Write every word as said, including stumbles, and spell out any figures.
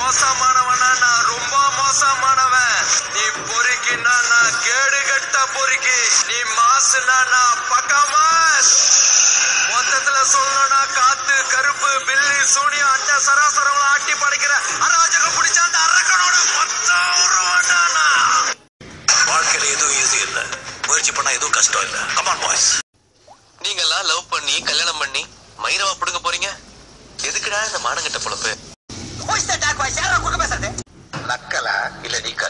மோசமானவனா நான் ரொம்ப மோசமானவன். நீ பொறுக்கினா நான் கேடு கட்ட பொறுக்கி, நீ மாசுனா நான் பக்கமா. மொத்தத்துல சொல்லணும்னா காத்து கருப்பு பில்லி சூனியம் அண்ட சராசரங்களை ஆட்டி படைக்கிற அராஜகம் பிடிச்ச அந்த அரக்கனோட மொத்தம் உருவானா. வாழ்க்கையில எதுவும் ஈஸி இல்ல, முயற்சி பண்ணா எதுவும் கஷ்டம் இல்ல. Come on boys. நீங்க எல்லாம் லவ் பண்ணி கல்யாணம் பண்ணி மயிரவா புடுங்க போறீங்க. எதுக்குடா இந்த மானங்கட்ட பொழப்பு? நக்கலா இல்ல நீ